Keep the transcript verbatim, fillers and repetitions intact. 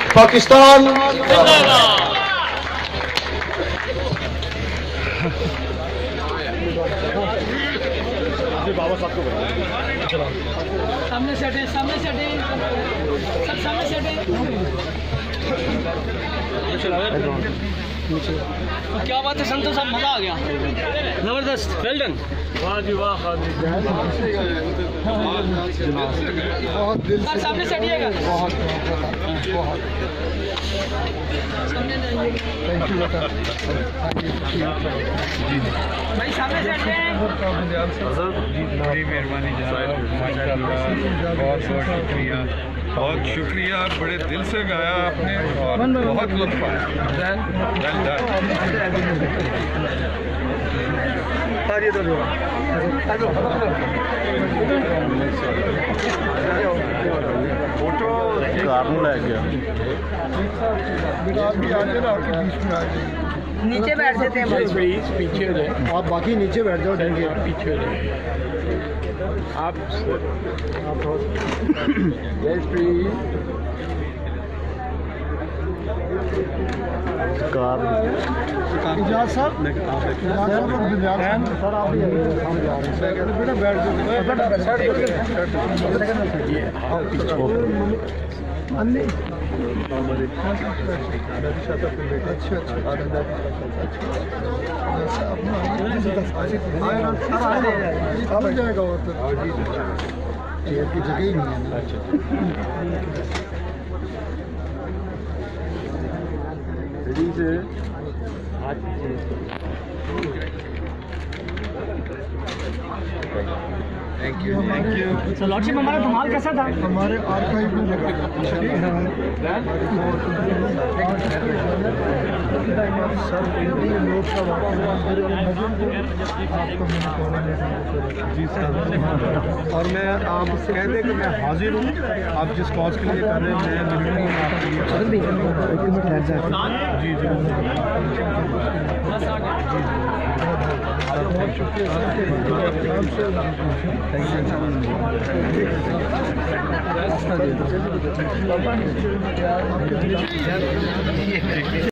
पाकिस्तान बाबा साहब को सामने से हटे, सामने से हटे, सब सामने से हटे। क्या बात है संतोष साहब, मजा आ गया, जबरदस्त, वेल डन। वाह जी वाह, बहुत दिल से सामने से हटिएगा, बहुत बहुत थैंक यू बेटा, भाई सामने से हटे। जी बड़ी मेहरबानी जनाब, माशाअल्लाह, बहुत बहुत शुक्रिया, बहुत शुक्रिया, बड़े दिल से गाया आपने और बहुत लुत्फ आया। फोटो कार में लग गया, नीचे बैठ जाते हैं, पीछे हो जाए आप, बाकी नीचे बैठ जाओ, देंगे पीछे हो जाए आप यस प्लीज। कार इजाज साहब, सर आप बेटा बैठ जाओ, अच्छा अच्छा आ जाएगा और तो चेयर की जगह ही नहीं है। अच्छा से thank you thank you. Sir lordship, हमारा धमाल कैसा था? हमारे आर्काइव में लगा सर, लोग सब जी सर, और मैं आप कह दें कि मैं हाजिर हूँ, आप जिस कॉज के लिए कर रहे हैं मैं मिलूँ आपके लिए। जी जी थैंक यू।